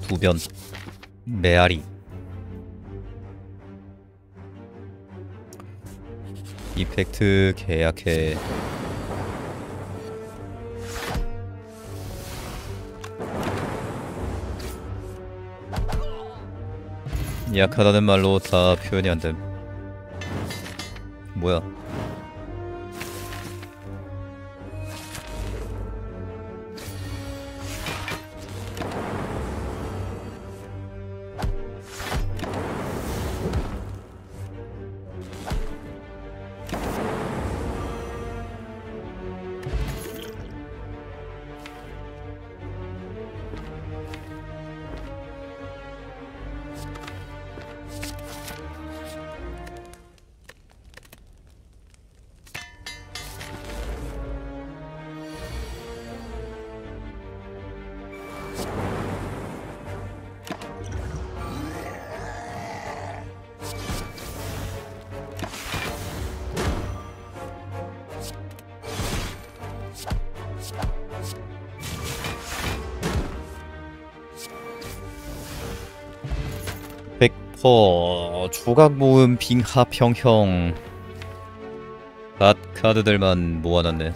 두변 메아리 이펙트 계약해. 약하다는 말로 다 표현이 안됨. 뭐야? 조각 모음 빙하평형 갓 카드들만 모아놨네.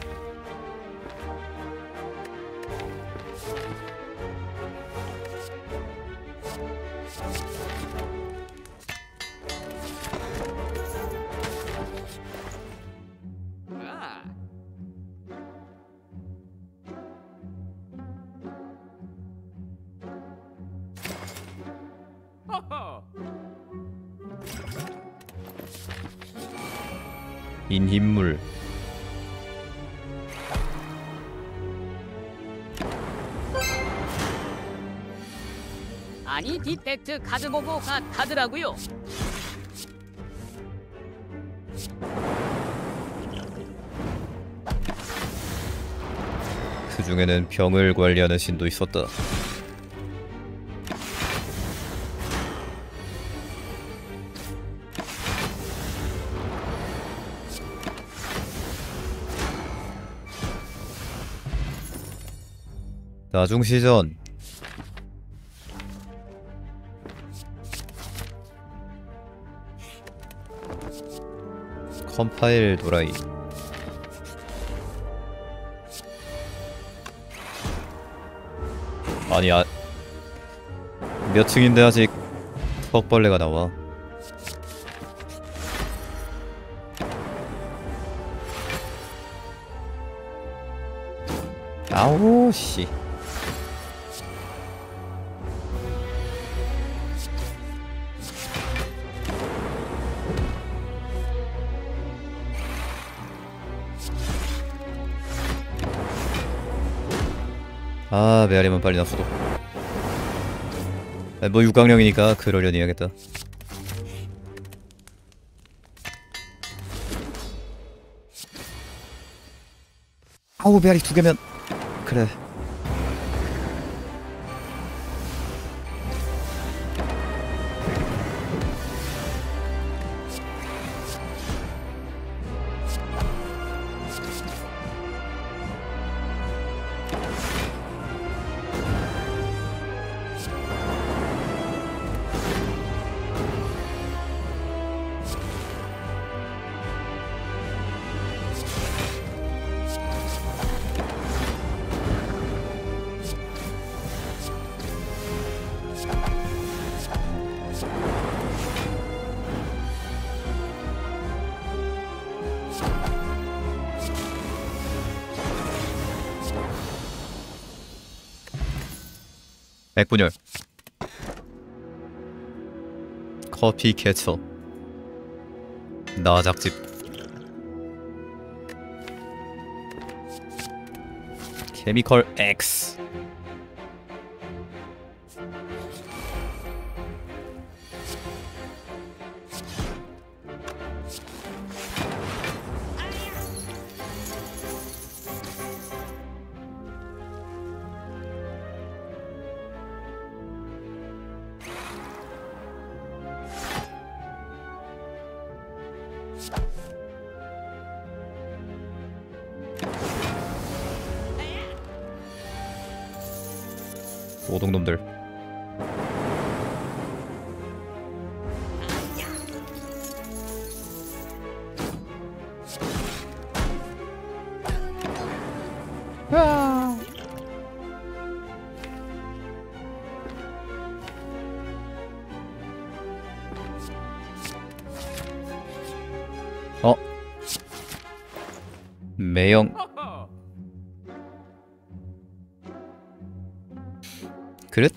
인힘물 아니 디펙트 카드 보고 가더라고요. 그 중에는 병을 관리하는 신도 있었다. 나중시전 컴파일 도라이 아니 몇 층인데 아직 턱벌레가 나와. 아우 씨. 아 메아리만 빨리 났어도. 뭐 육강령이니까 그러려니 해야겠다. 아우 메아리 두 개면 그래. 백분열 커피 캐쳐 나작집 케미컬 X 오동놈들 매형. 그릇?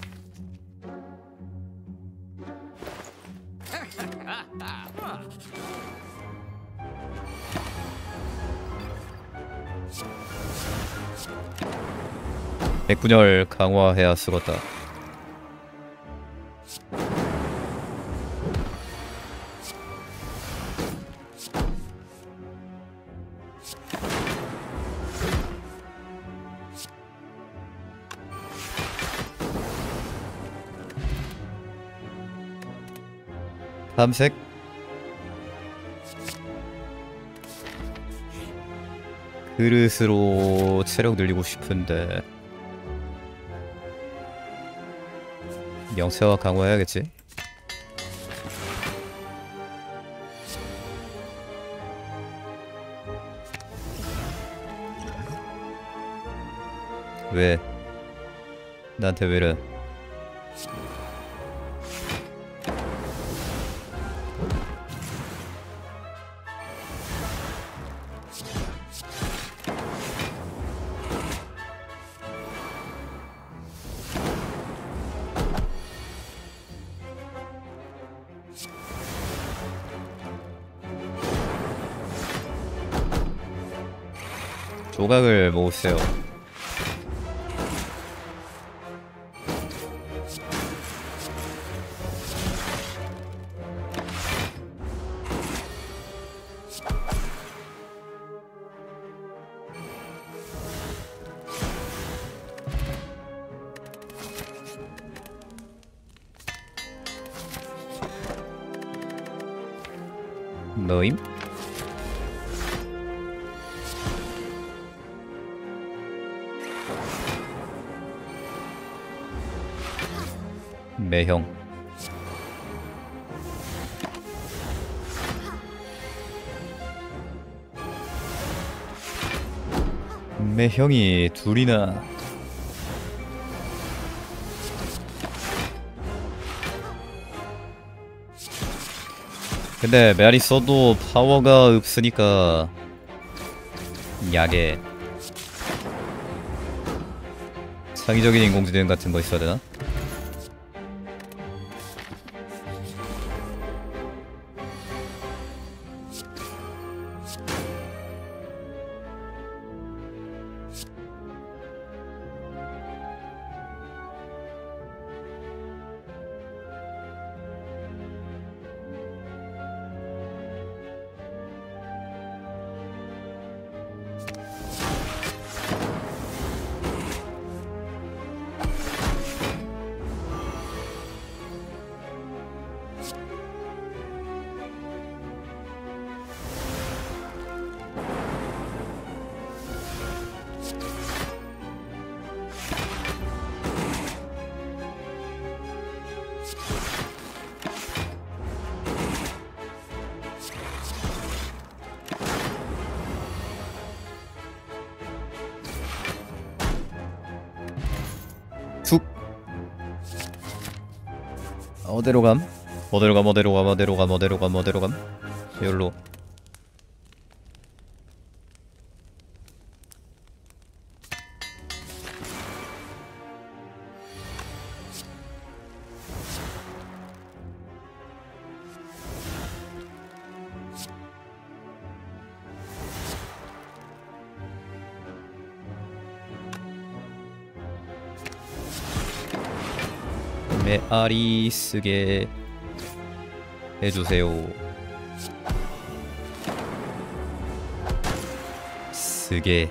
백분열 강화해야 쓰겄다. 탐색. 그릇으로 체력 늘리고 싶은데 명체화 강화해야겠지? 왜? 나한테 왜 이래? 조각을 모으세요. 너임? 매형. 매형이 둘이나. 근데 메아리 써도 파워가 없으니까 약에 창의적인 인공지능 같은 거 있어야 되나? 툭. 어디로 감? 어디로 감? 어디로 감? 어디로 감? 어디로 감? 어디로 감? 여기로. 메아리 쓰게 해주세요. 쓰게.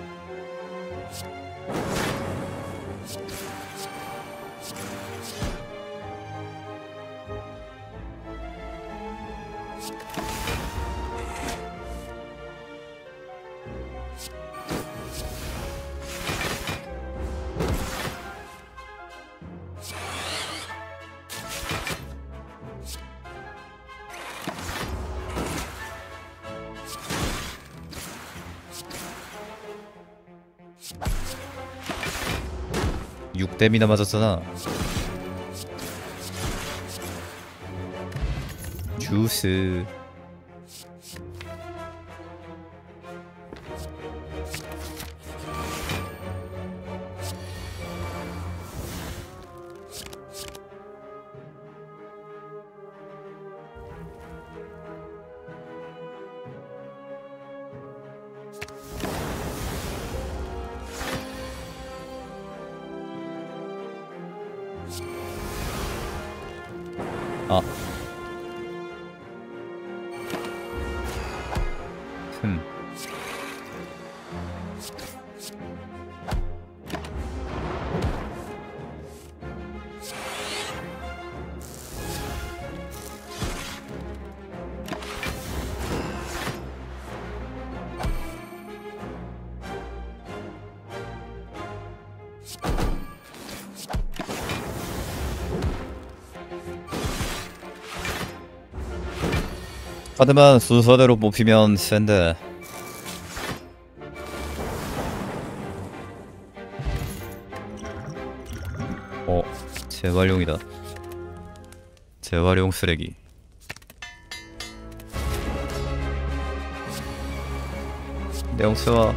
댐이나 맞았잖아. 주스. 아. 흠. 카드만 순서대로 뽑히면 센데. 재활용이다. 재활용 쓰레기. 내용수와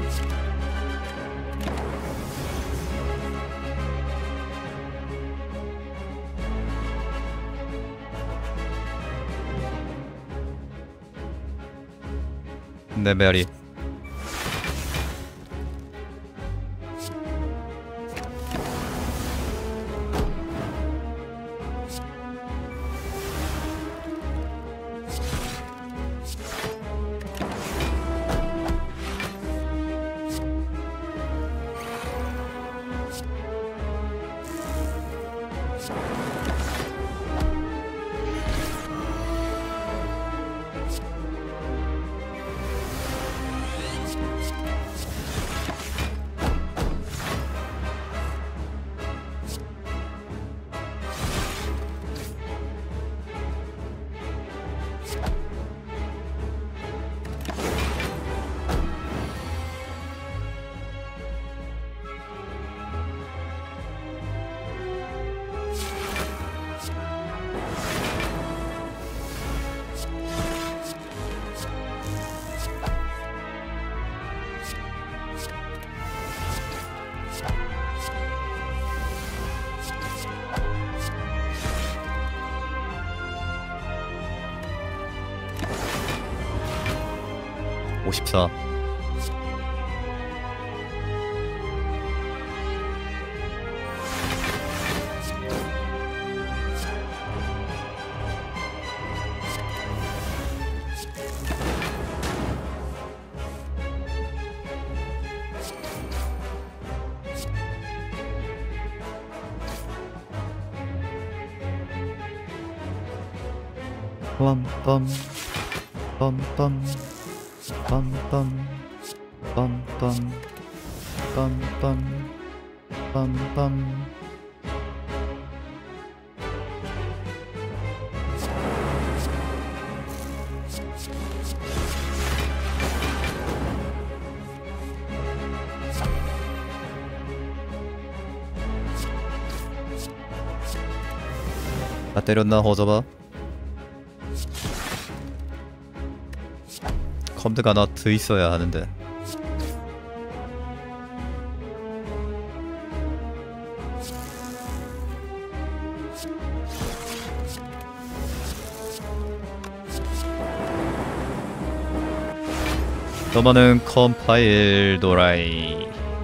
내 메아리. (54) 빰빰 빰빰 빰빰 빰빰 빰빰 빰빰. 나 때렸나 허접아? 컴드가 하나 더 있어야 하는데. 더 많은 컴파일 도라이.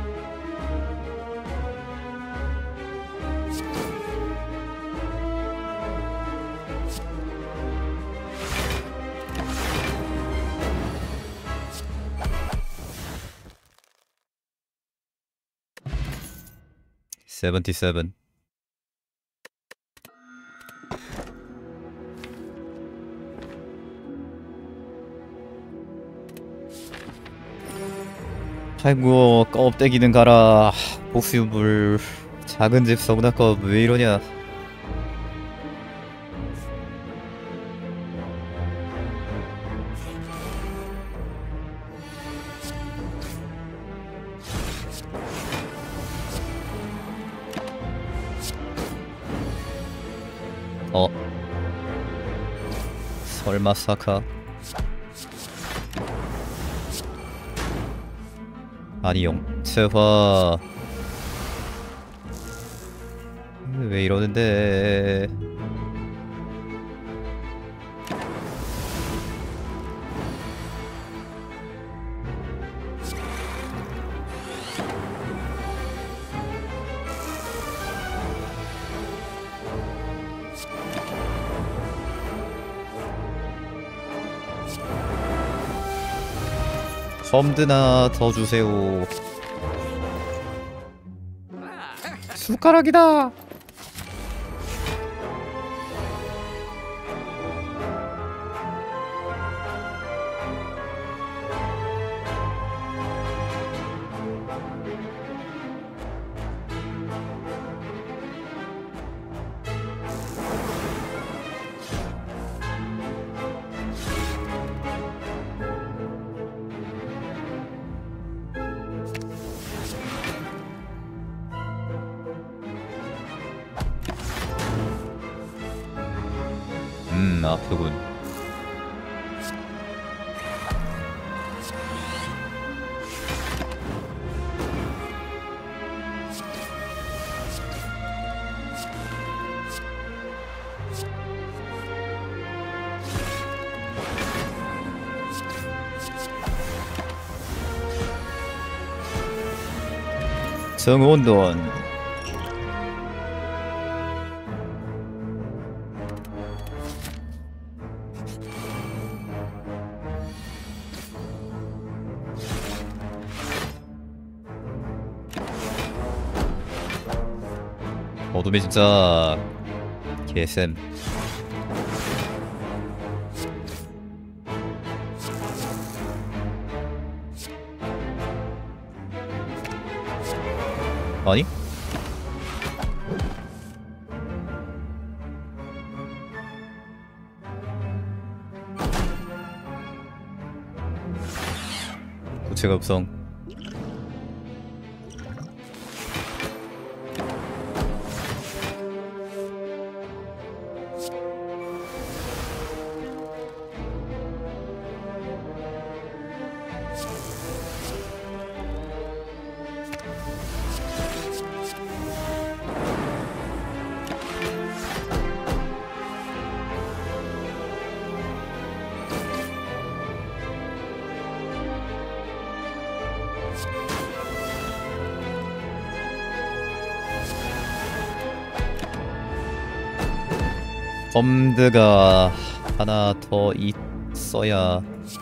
(77) 아이고 껍데기는 가라. 복수물 작은 집 성나컵 왜 이러냐. 설마 사카? 아니용 채화. 왜 이러는데. 범드나 더 주세요. 숟가락이다. 아프군. 정원돈. 어둠이 진짜 개쌤. 아니? 구체가 급성. 범드가 하나 더 있어야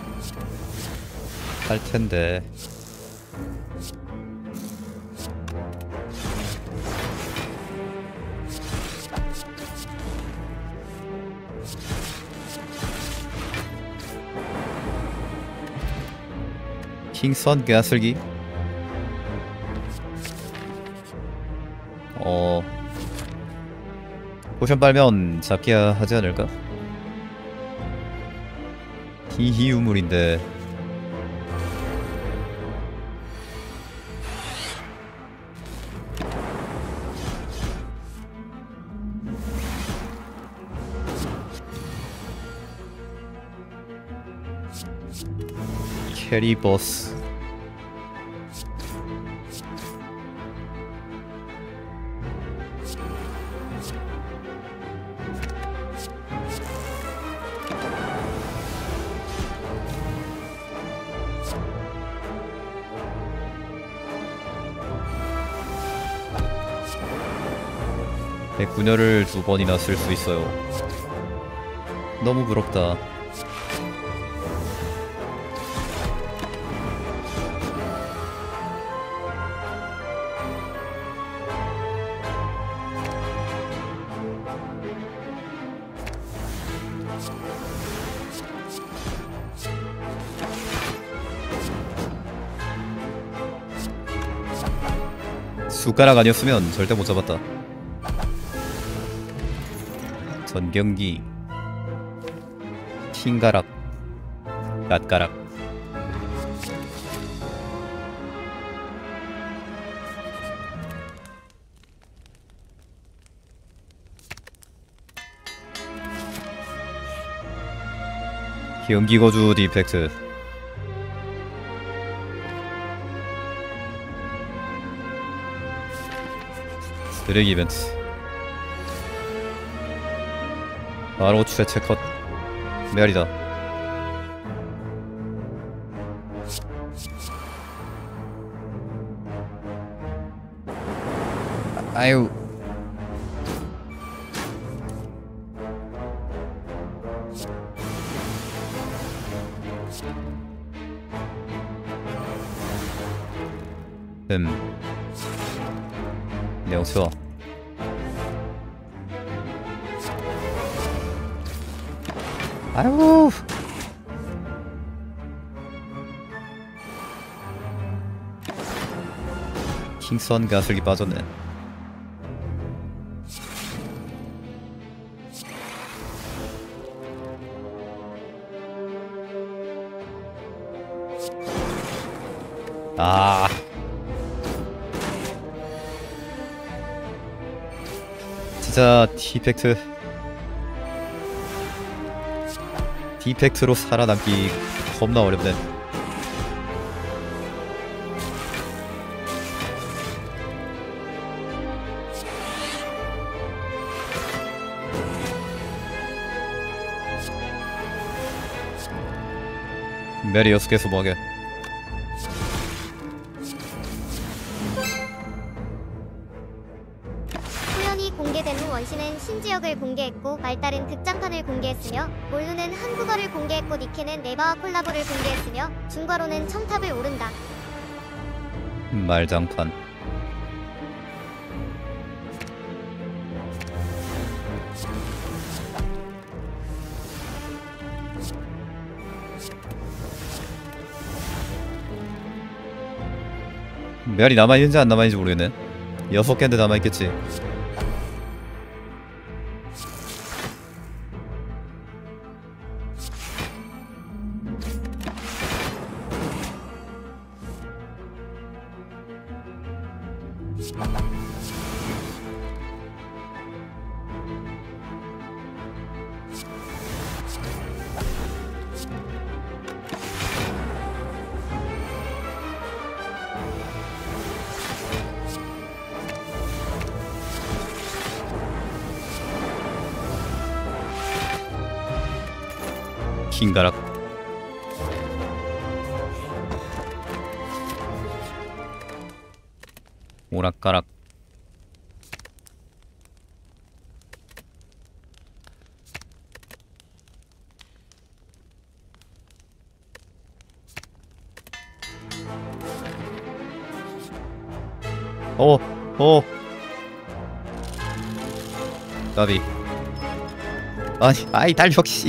할 텐데. 킹선 가슬기. 포션 빨면 잡기야 하지 않을까? 히히 유물인데. 캐리 버스. 백분열을 2번이나 쓸 수 있어요. 너무 부럽다. 숟가락 아니었으면 절대 못 잡았다. 전경기, 킹가락, 갓가락. 경기거주 디펙트. 쓰레기 이벤트. 바로 최체 컷. 메아리다. 아유. 내용 치워. 아이고. 킹선 가슬기 빠졌네. 아. 진짜 디펙트로 살아남기 겁나 어렵네. 메리 6개 수박에 후연이 공개된 후 원신은 신지역을 공개했고 말달은 극장판을 공개했으며 몰루는 한국어를 공개했고 니케는 네바와 콜라보를 공개했으며 중과로는 첨탑을 오른다. 말장판. 메리 남아있는지 안 남아있는지 모르겠네. 6개인데 남아있겠지. 킹가락. 오락가락. 나비. 아이 달력 씨.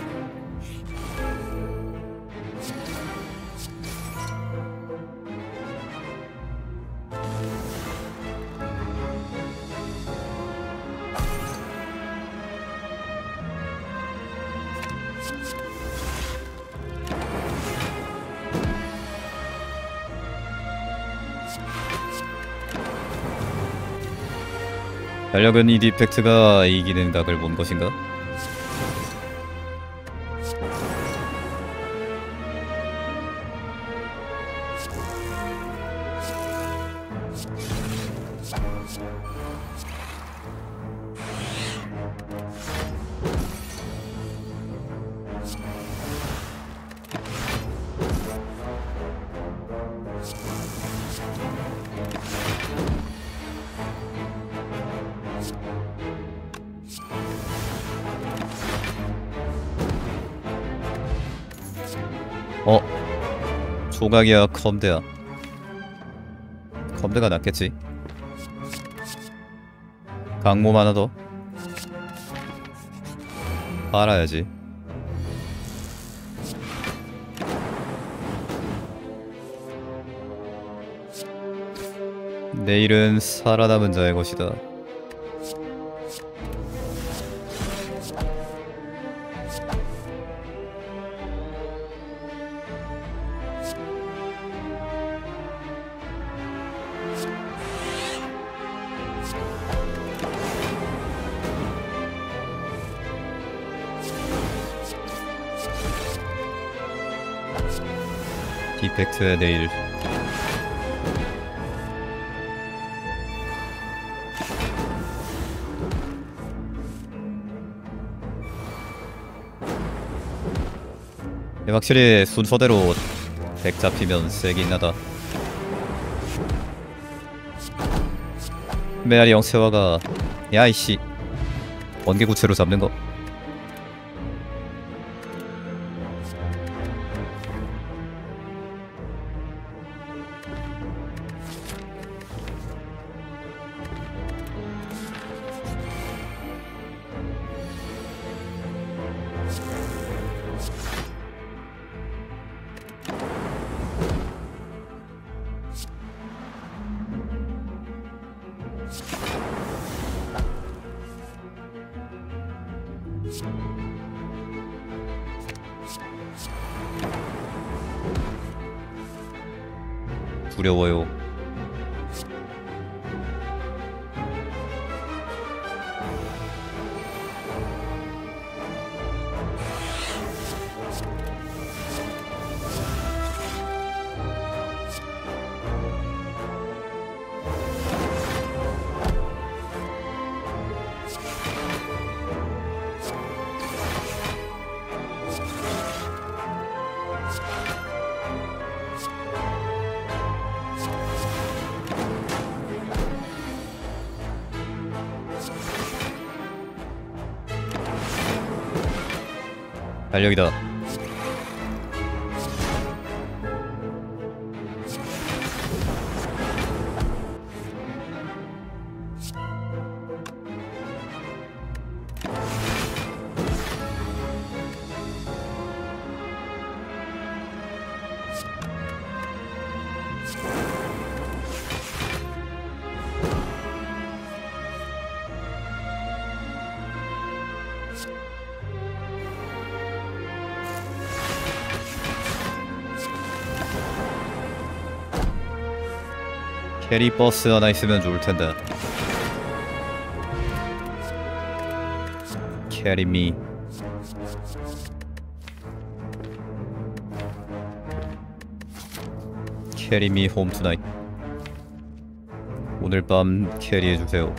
달력은 이 디펙트가 이기는 각을 본 것인가? 조각이야 컴대야. 컴대가 낫겠지. 강몸 하나 더 팔아야지. 내일은 살아남은 자의 것이다. 디펙트의 내일. 확실히 순서대로 덱 잡히면 세긴 하다. 메아리 영세화가 야이씨 번개구체로 잡는 거. 두려워요. 달력이다. 캐리 버스 하나 있으면 좋을 텐데. 캐리 미. 캐리 미 홈 투나잇. 오늘 밤 캐리해 주세요.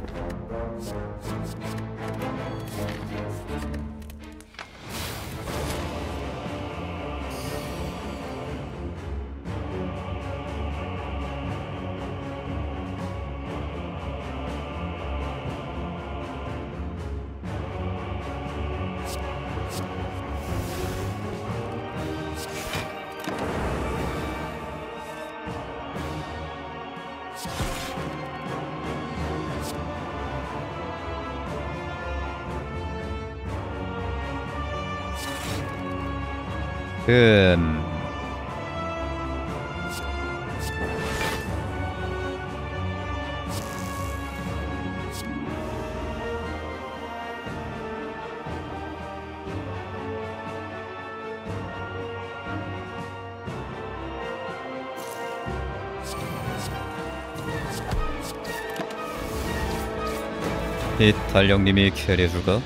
이 달력님이 캐리해줄까?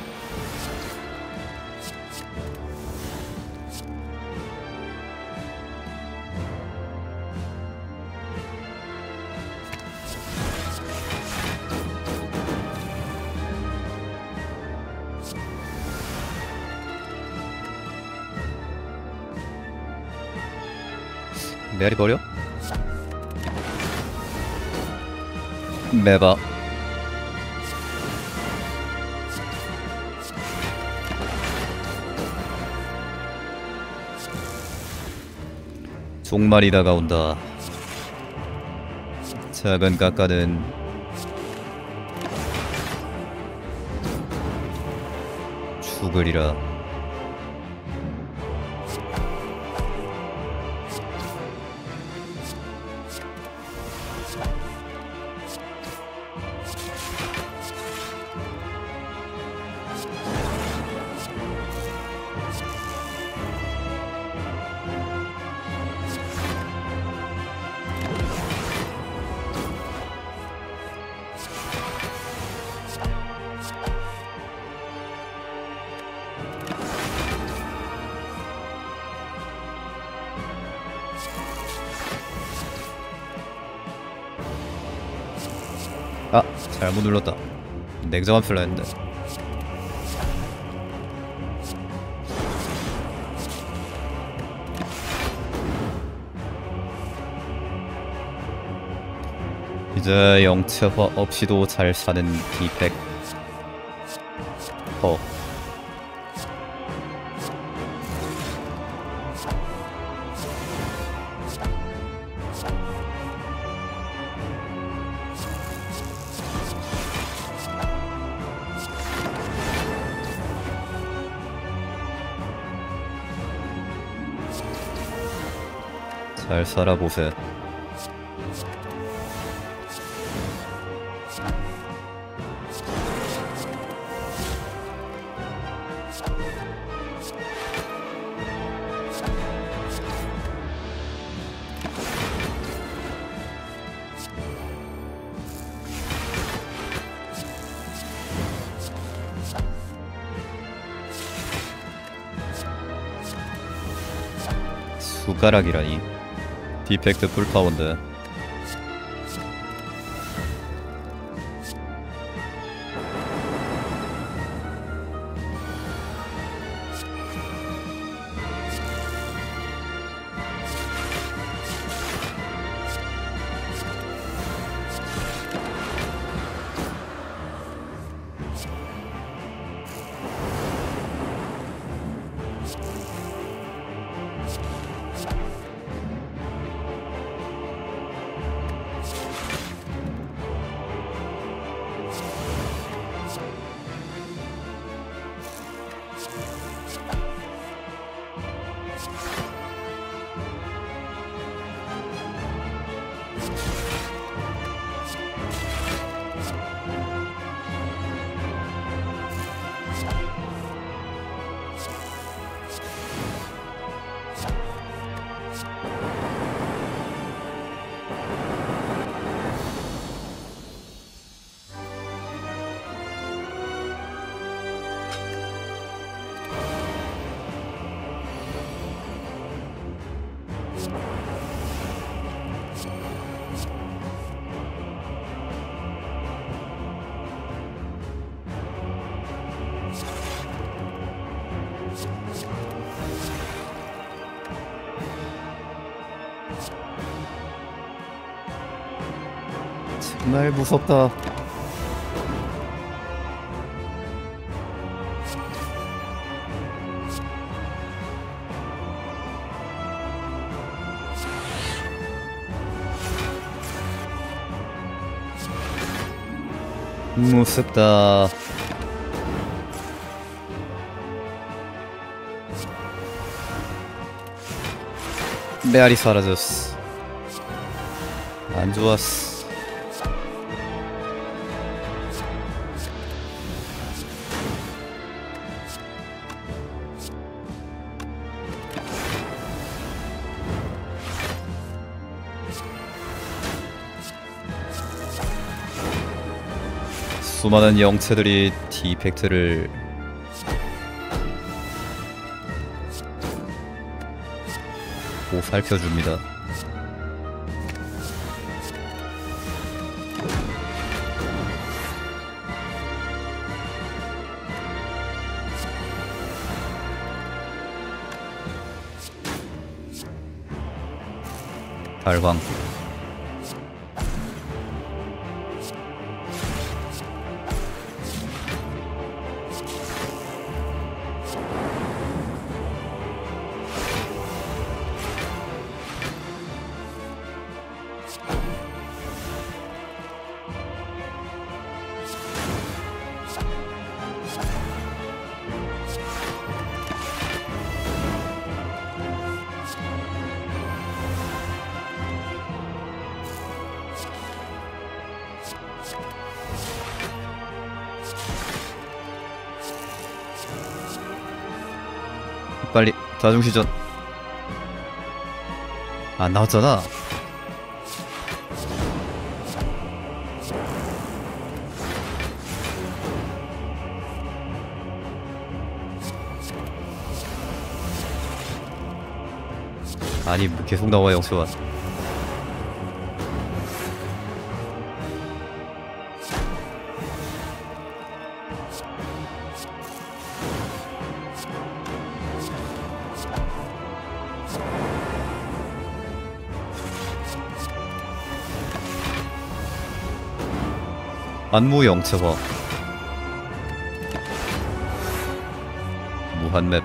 메아리 버려? 매봐. 종말이 다가온다. 작은 까까는 죽으리라. 아, 잘못 눌렀다. 냉정한 플라 했는데. 이제 영체화 없이도 잘 사는 디펙. 잘 살아보세. 숟가락이라니. 디펙트 풀파운드. 정말 무섭다. 무섭다. 메아리 사라졌어. 안 좋았어. 수많은 영체들이 디펙트를 보살펴줍니다. 발광. 빨리 다중시전. 안 나왔잖아. 아니 뭐 계속 나와 영수가. 안무 영체화. 무한맵.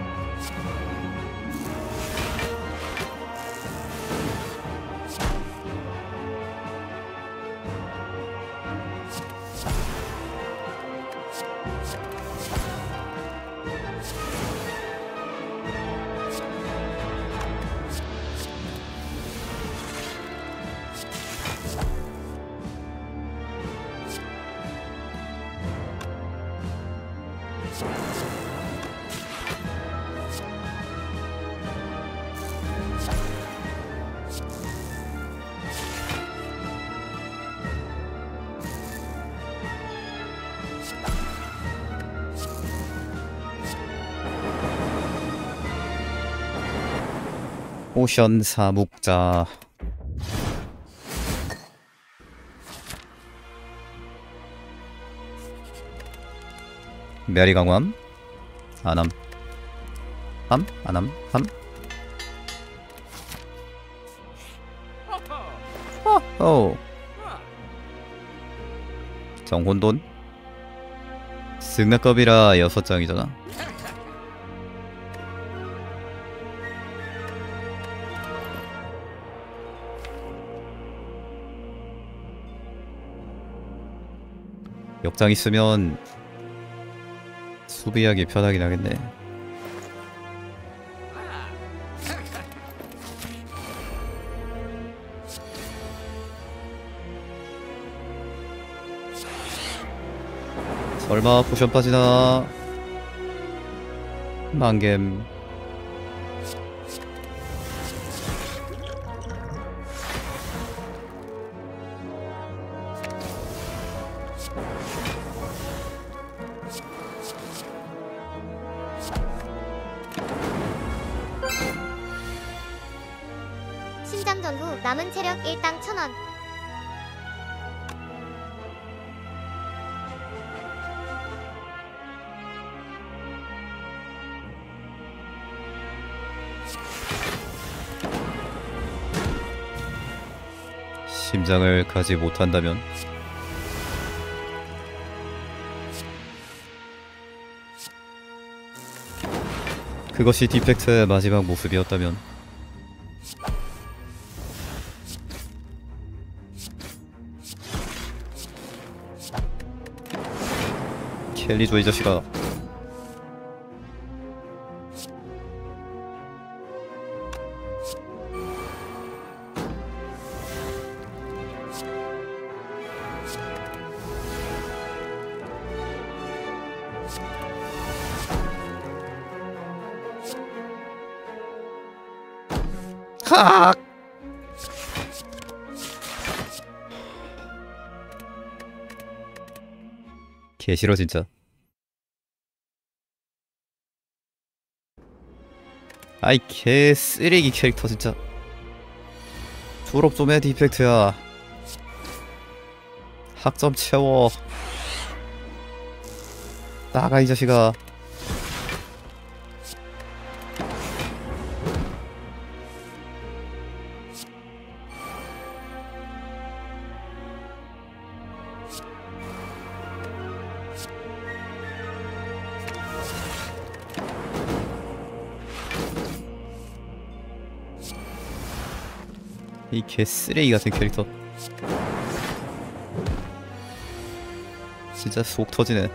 오션 사묵자. 메아리 강화함. 안함. 함? 안함? 함? 오. 정혼돈. 승낙급이라 6장이잖아. 역장 있으면 수비하기 편하긴 하겠네. 설마 포션 빠지나? 망겜. 신장전 후 남은 체력 1당 1000원. 심장을 가지 못한다면 그것이 디펙트의 마지막 모습이었다면 켈리조 이 자식아. 하악! 개싫어 진짜. 아이 개 쓰레기 캐릭터 진짜. 졸업 좀 해 디펙트야. 학점 채워. 나가 이 자식아. 이 개쓰레기 같은 캐릭터 진짜 속 터지네.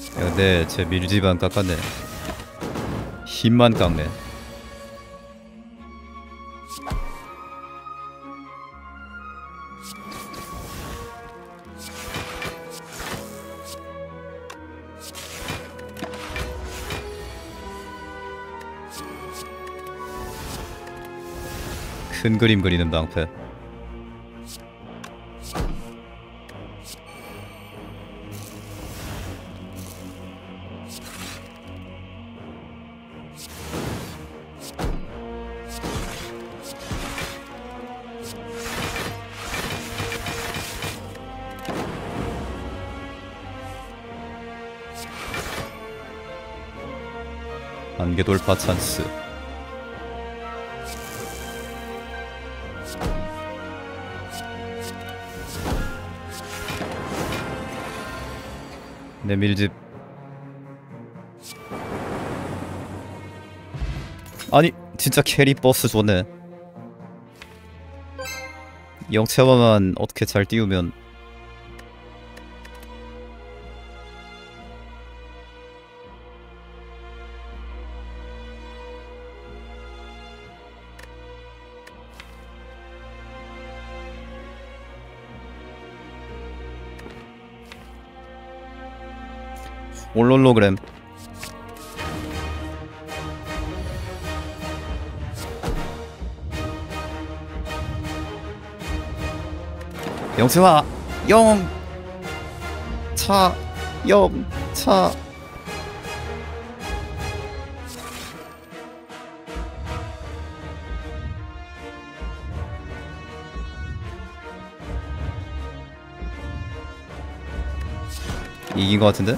야, 근데 제 밀집안 깎았네. 힘만 깎네. 큰 그림 그리는 방패. 안개 돌파 찬스. 내 밀집. 아니 진짜 캐리 버스 좋네. 영체화만 어떻게 잘 띄우면. 올롤로그램. 영채화 영차 이긴 것 같은데?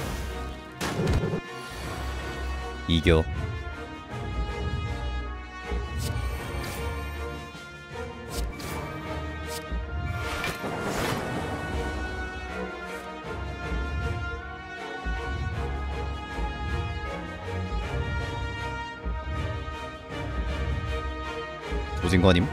이겨. 조진 거 아님?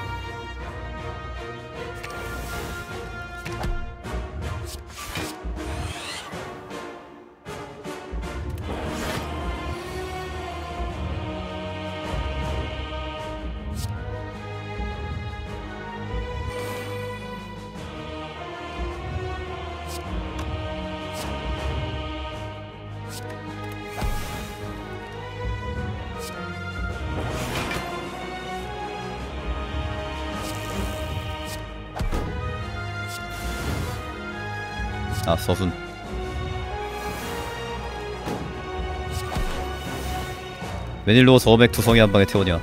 아, 서순. 웬일로 저맥 두성이 한방에 태우냐.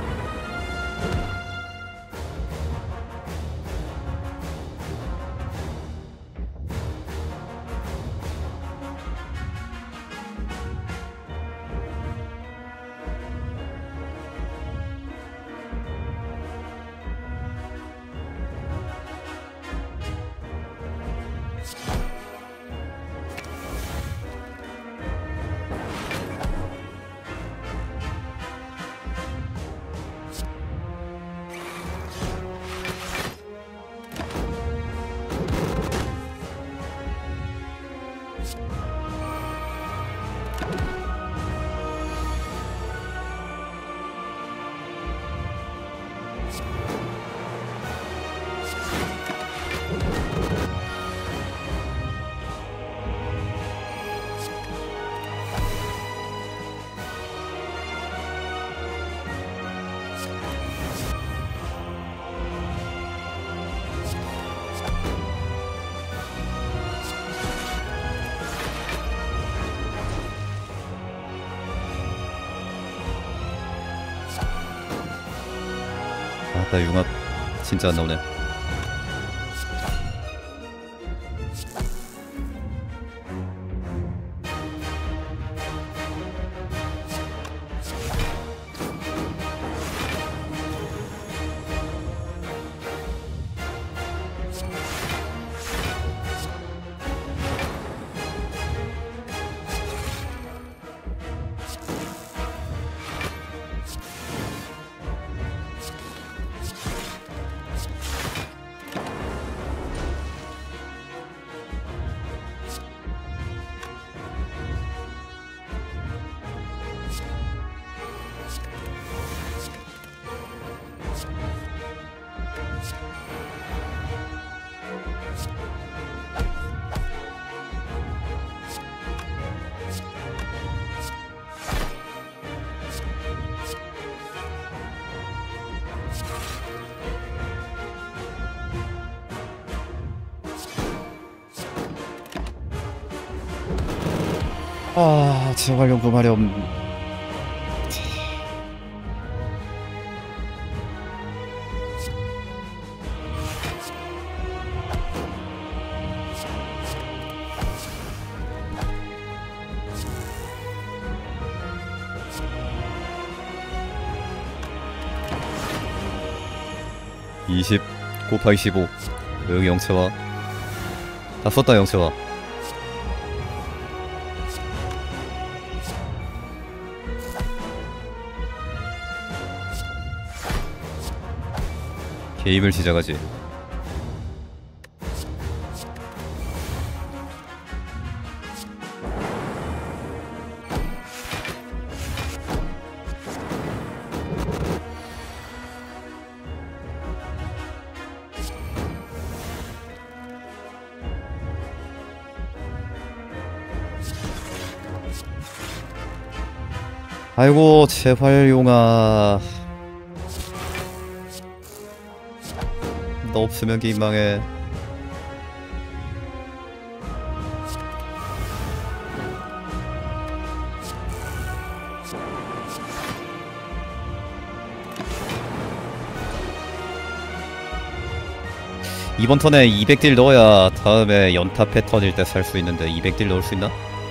나 융합 진짜 안 나오네. 아, 재활용도 마렴. (20) 곱하기 15. 여기 영체화. 다 썼다 영체화. 게임을 시작하지. 아이고 재활용아, 너 없으면 게임 망해. 이번 턴에 200딜 넣어야 다음에 연타 패턴일 때 살 수 있는데 200딜 넣을 수 있나?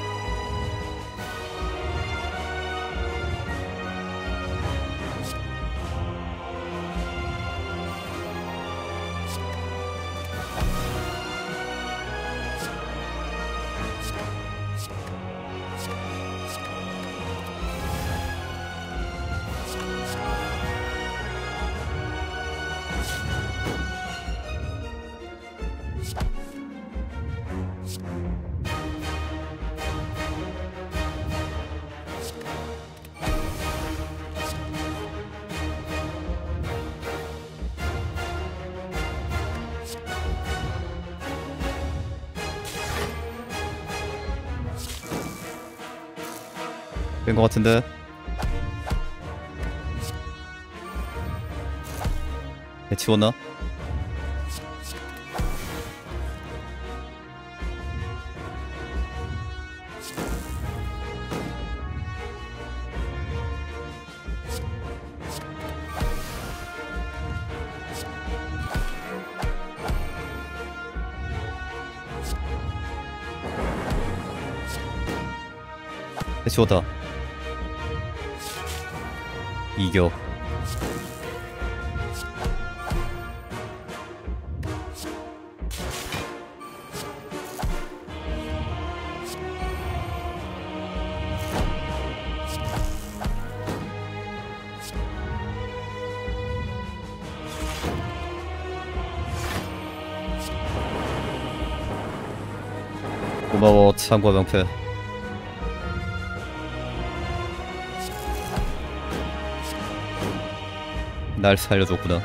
된 것 같은데. 해치웠나? 해치웠다. 이겨. 고마워 창과 명패. 날 살려줬구나.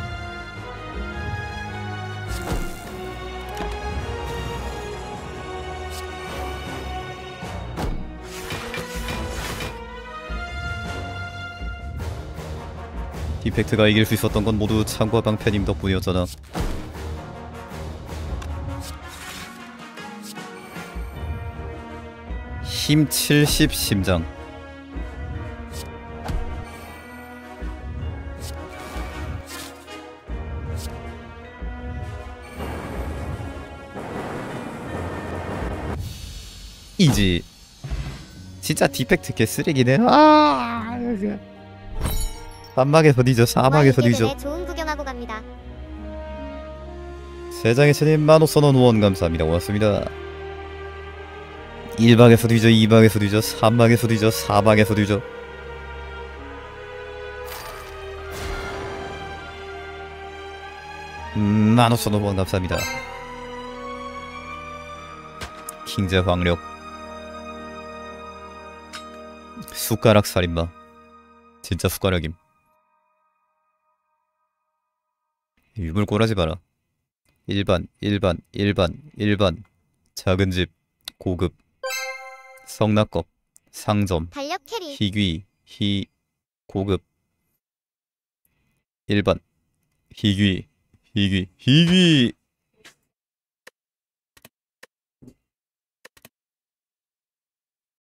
디펙트가 이길 수 있었던 건 모두 창과 방패님 덕분이었잖아. 힘 70 심장. 이지. 진짜 디펙트 개쓰레기네. 아, 산막에서 뒤져, 사막에서 뒤져. 좋은 구경하고 갑니다. 세장의 천님 15,000원 후원 감사합니다. 고맙습니다. 1방에서 뒤져, 2방에서 뒤져, 3방에서 뒤져, 4방에서 뒤져. 음, 15,000원 후원 감사합니다. 킹제 황력. 숟가락 살인마. 진짜 숟가락임. 유물 꼬라지 마라. 1반, 1반, 1반, 1반. 작은 집, 고급. 성낙겁, 상점, 달력 캐리. 희귀, 고급. 1반, 희귀.